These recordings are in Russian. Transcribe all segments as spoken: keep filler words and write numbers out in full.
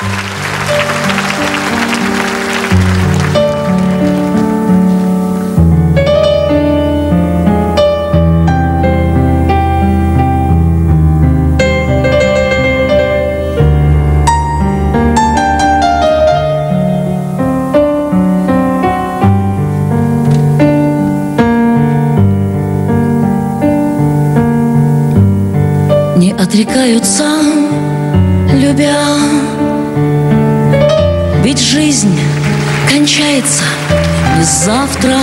Отрекаются, любя, ведь жизнь кончается не завтра.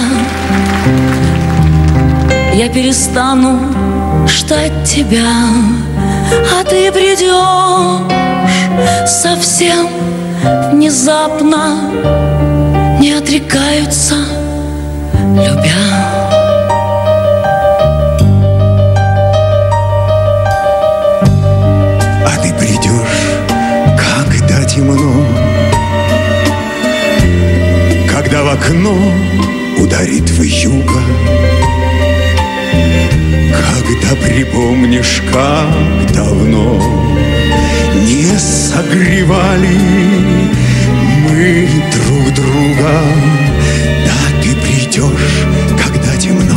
Я перестану ждать тебя, а ты придешь совсем внезапно. Не отрекаются, любя. Темно, когда в окно ударит вьюга, когда припомнишь, как давно не согревали мы друг друга. Да, ты придешь, когда темно.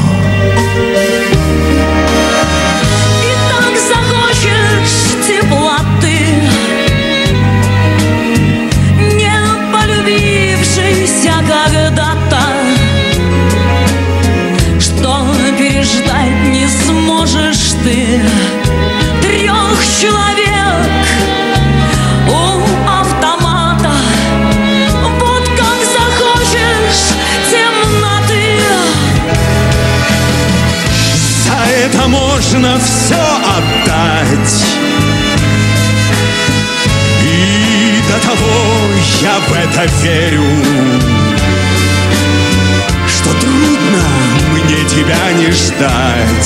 И так захочешь теплоты, когда-то, что переждать не сможешь ты трех человек у автомата. Вот как захочешь темноты. За это можно все отдать. И до того я в это верю, что трудно мне тебя не ждать.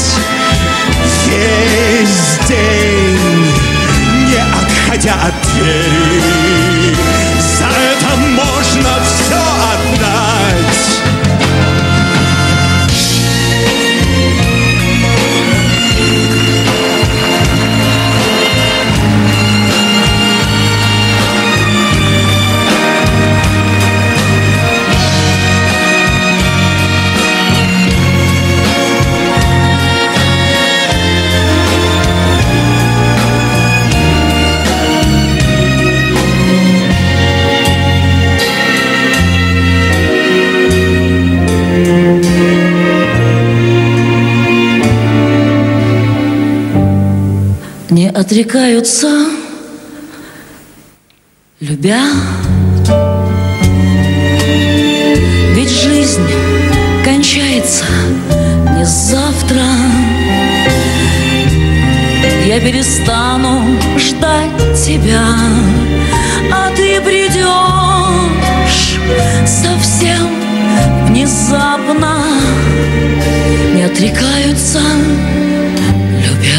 Весь день, не отходя от двери, за это можно все отдать. Не отрекаются, любя, ведь жизнь кончается не завтра. Я перестану ждать тебя, а ты придешь совсем внезапно. Не отрекаются, любя.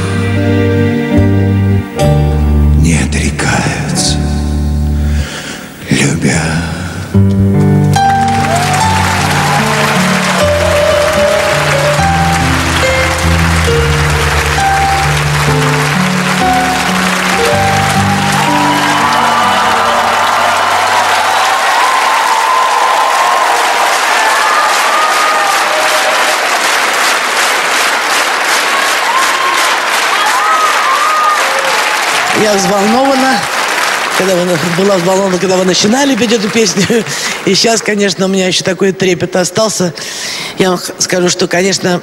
Не отрекаются, любя. Я взволнована, когда вы, была взволнована, когда вы начинали петь эту песню. И сейчас, конечно, у меня еще такой трепет остался. Я вам скажу, что, конечно,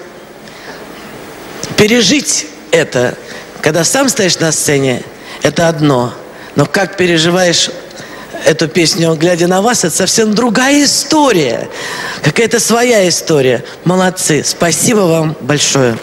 пережить это, когда сам стоишь на сцене, это одно. Но как переживаешь эту песню, глядя на вас, это совсем другая история. Какая-то своя история. Молодцы. Спасибо вам большое.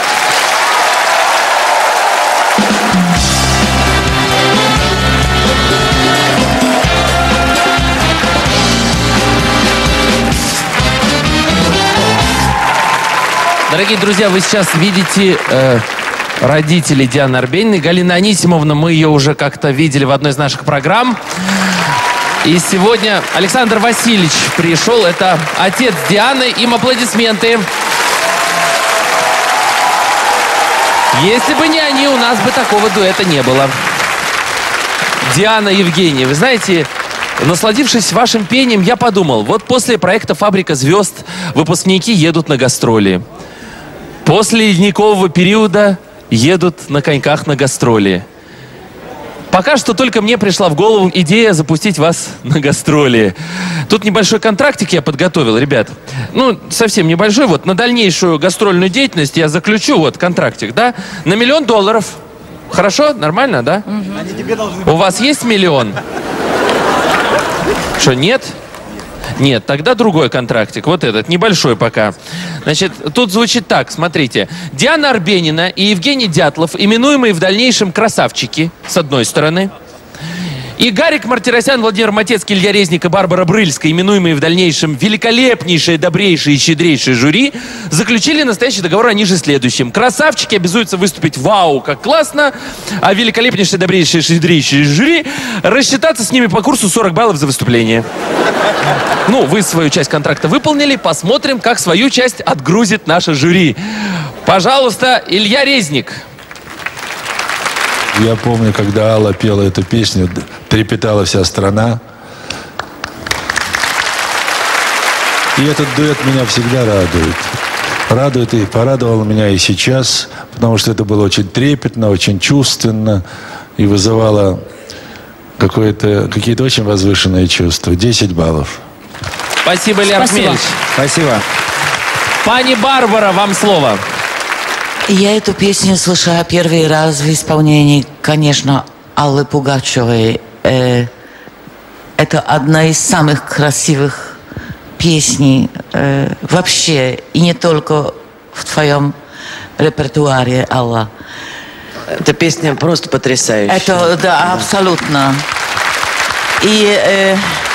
Дорогие друзья, вы сейчас видите э, родителей Дианы Арбениной. Галина Анисимовна, мы ее уже как-то видели в одной из наших программ. И сегодня Александр Васильевич пришел. Это отец Дианы. Им аплодисменты. Если бы не они, у нас бы такого дуэта не было. Диана, Евгений, вы знаете, насладившись вашим пением, я подумал, вот после проекта «Фабрика звезд» выпускники едут на гастроли. После ледникового периода едут на коньках на гастроли. Пока что только мне пришла в голову идея запустить вас на гастроли. Тут небольшой контрактик я подготовил, ребят. Ну, совсем небольшой. Вот на дальнейшую гастрольную деятельность я заключу, вот, контрактик, да? На миллион долларов. Хорошо? Нормально, да? Угу. У вас есть миллион? Что, нет? Нет, тогда другой контрактик. Вот этот, небольшой пока. Значит, тут звучит так, смотрите. Диана Арбенина и Евгений Дятлов, именуемые в дальнейшем красавчики, с одной стороны. И Гарик Мартиросян, Владимир Матецкий, Илья Резник и Барбара Брыльская, именуемые в дальнейшем великолепнейшее, добрейшее и щедрейшее жюри, заключили настоящий договор о ниже следующем. Красавчики обязуются выступить вау, как классно, а великолепнейшее, добрейшее и щедрейшее жюри рассчитаться с ними по курсу сорок баллов за выступление. Ну, вы свою часть контракта выполнили, посмотрим, как свою часть отгрузит наше жюри. Пожалуйста, Илья Резник. Я помню, когда Алла пела эту песню, трепетала вся страна. И этот дуэт меня всегда радует. Радует и порадовал меня и сейчас, потому что это было очень трепетно, очень чувственно и вызывало какое-то, какие-то очень возвышенные чувства. десять баллов. Спасибо, Илья Архмельевич. Спасибо. Пани Барбара, вам слово. Я эту песню слышала первый раз в исполнении, конечно, Аллы Пугачевой. Э, это одна из самых красивых песней э, вообще, и не только в твоем репертуаре, Алла. Эта песня просто потрясающая. Это, да, абсолютно. И э,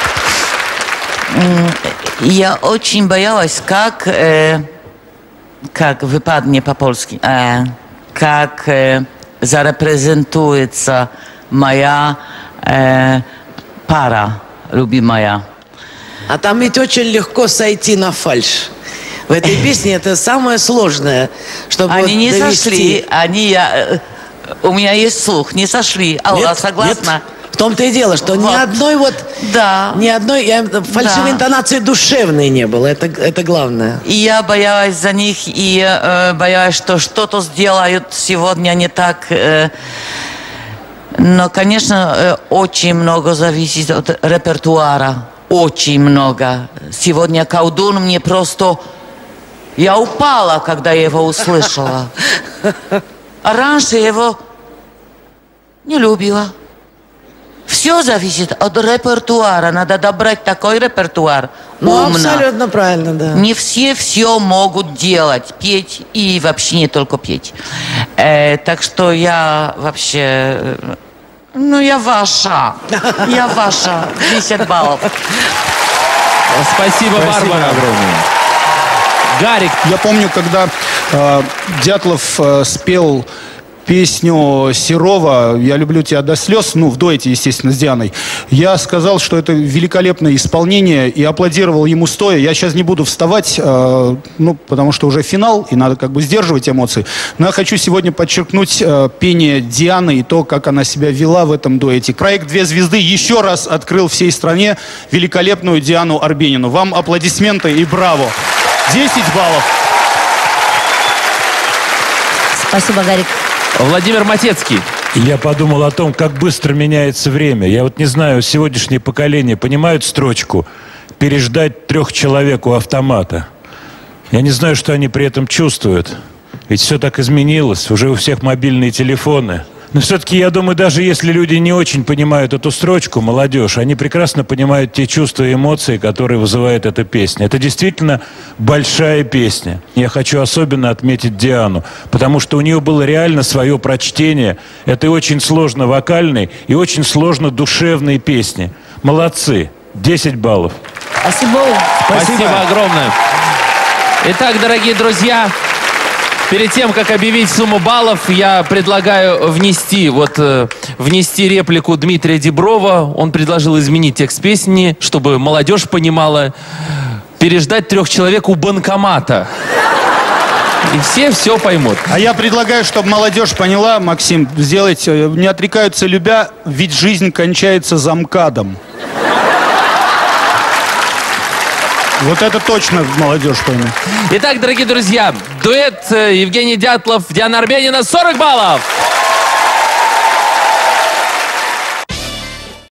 э, я очень боялась, как... Э, как выпадnie по-польски, э, как э, зарепрезентуется моя э, пара любимая. А там ведь очень легко сойти на фальшь. В этой песне это самое сложное, чтобы Они не довести. сошли, они, я, у меня есть слух, не сошли. Алла, Нет, согласна? Нет. В том-то и дело, что вот. ни одной вот, да. ни одной я, фальшивой да. интонации душевной не было. Это, это главное. И я боялась за них, и э, боялась, что что-то сделают сегодня не так. Э, но, конечно, э, очень много зависит от репертуара. Очень много. Сегодня колдун мне просто... Я упала, когда я его услышала. А раньше я его не любила. Все зависит от репертуара. Надо добрать такой репертуар. Ну, умно. абсолютно правильно, да. Не все все могут делать. Петь и вообще не только петь. Э, так что я вообще... Ну, я ваша. Я ваша. десять баллов. Спасибо, Барбара. Огромное. Гарик. Я помню, когда э, Дятлов э, спел песню Серова «Я люблю тебя до слез», ну, в дуэте, естественно, с Дианой, я сказал, что это великолепное исполнение, и аплодировал ему стоя. Я сейчас не буду вставать, э, ну, потому что уже финал, и надо как бы сдерживать эмоции. Но я хочу сегодня подчеркнуть э, пение Дианы и то, как она себя вела в этом дуэте. Проект «Две звезды» еще раз открыл всей стране великолепную Диану Арбенину. Вам аплодисменты и браво! десять баллов. Спасибо, Гарик. Владимир Матецкий. Я подумал о том, как быстро меняется время. Я вот не знаю, сегодняшнее поколение понимают строчку «переждать трех человек у автомата». Я не знаю, что они при этом чувствуют. Ведь все так изменилось, уже у всех мобильные телефоны. Но все-таки, я думаю, даже если люди не очень понимают эту строчку, молодежь, они прекрасно понимают те чувства и эмоции, которые вызывает эта песня. Это действительно большая песня. Я хочу особенно отметить Диану, потому что у нее было реально свое прочтение этой очень сложно вокальной и очень сложно душевной песни. Молодцы. десять баллов. Спасибо. Спасибо, Спасибо огромное. Итак, дорогие друзья, перед тем, как объявить сумму баллов, я предлагаю внести, вот, э, внести реплику Дмитрия Диброва. Он предложил изменить текст песни, чтобы молодежь понимала. Переждать трех человек у банкомата. И все все поймут. А я предлагаю, чтобы молодежь поняла, Максим, сделать э, «Не отрекаются любя, ведь жизнь кончается замкадом». Вот это точно молодежь поймет. Итак, дорогие друзья, дуэт э, Евгений Дятлов, Диана Арбенина, сорок баллов!